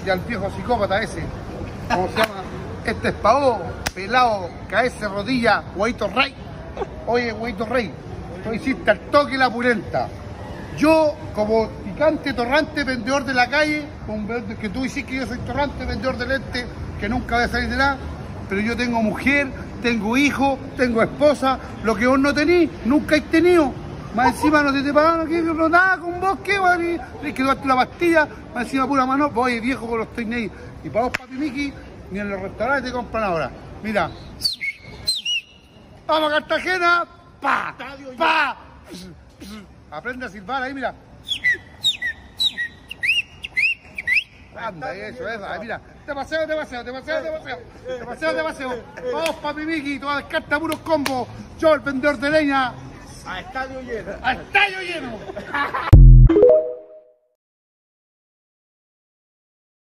y al viejo psicópata ese. ¿Cómo se llama? Este es Pao, pelado, cabeza, rodilla, huevito rey. Oye, huevito rey, tú hiciste al toque la pulenta. Yo, como picante, torrante, vendedor de la calle, que tú dices que yo soy torrante, vendedor de lente, que nunca voy a salir de nada, pero yo tengo mujer, tengo hijo, tengo esposa, lo que vos no tenís, nunca has tenido. Más encima no te pagaron, no nada con vos, ¿qué, vale? Tienes que darte una pastilla, más encima pura mano, voy viejo con los estoy y para vos, papi Miki, ni en los restaurantes te compran ahora. Mira. ¡Vamos a Cartagena! ¡Pa! ¡Pa! Aprende a silbar ahí, mira. Anda, eso, ahí, mira. Demasiado. Vamos, papi Miki, todas las cartas, puros combos. Yo, el vendedor de leña. A estadio lleno. ¡A estadio lleno!